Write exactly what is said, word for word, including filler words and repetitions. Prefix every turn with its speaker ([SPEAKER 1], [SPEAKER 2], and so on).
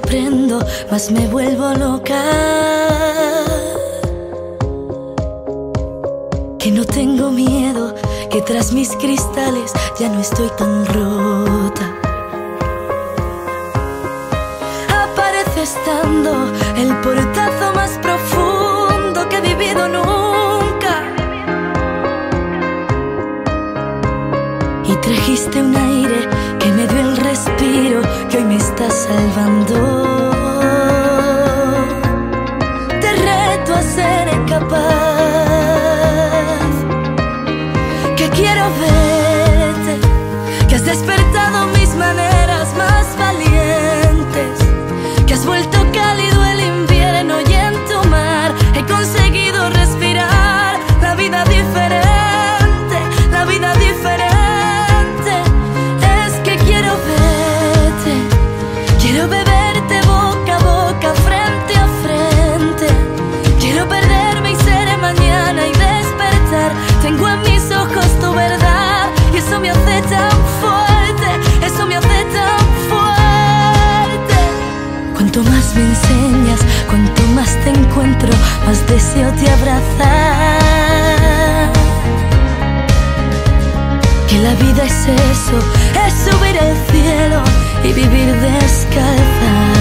[SPEAKER 1] aprendo, más me vuelvo loca. Que no tengo miedo, que tras mis cristales ya no estoy tan rota. Aparece estando el portazo más profundo que he vivido nunca. Y trajiste un aire que me dio el respiro que hoy me está salvando. Te reto a ser capaz, que quiero verte, que has despertado mis maneras más valientes, que has vuelto cálido el invierno y en tu mar he conseguido respirar la vida diferente, la vida diferente. Es que quiero verte, quiero beberte boca a boca, frente a frente. Quiero perderme y ser mañana y despertar. Tengo en mis ojos tu verdad y eso me hace tan fuerte, eso me hace tan fuerte. Cuanto más me enseñas, cuanto más te encuentro, más deseo te abrazar. Que la vida es eso, es subir al cielo y vivir descalza.